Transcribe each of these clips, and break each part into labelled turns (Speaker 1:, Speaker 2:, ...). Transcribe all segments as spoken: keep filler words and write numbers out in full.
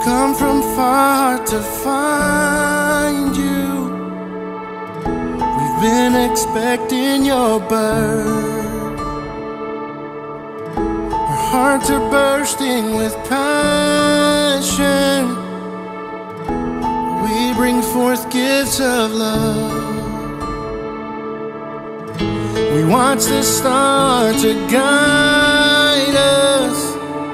Speaker 1: come from far to find you. We've been expecting your birth. Our hearts are bursting with passion. We bring forth gifts of love. We watch the star to guide us.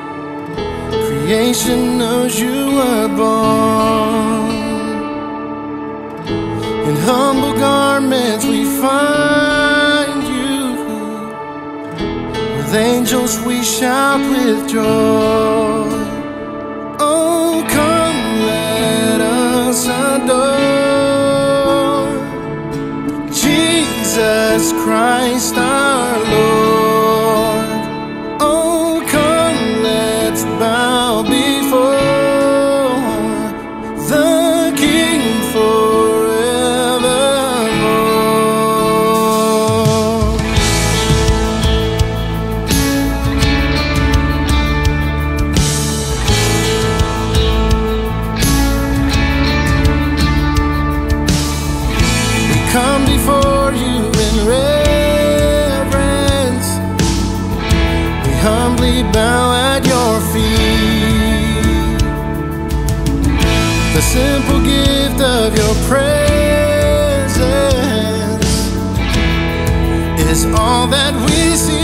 Speaker 1: Creation knows you were born. In humble garments we find you. With angels we shout with joy. Oh, come, let us adore Jesus Christ our Lord. Oh, come, let's bow before the King forevermore. We come before you in reverence. We humbly bow at your feet. The simple gift of your presence is all that we see.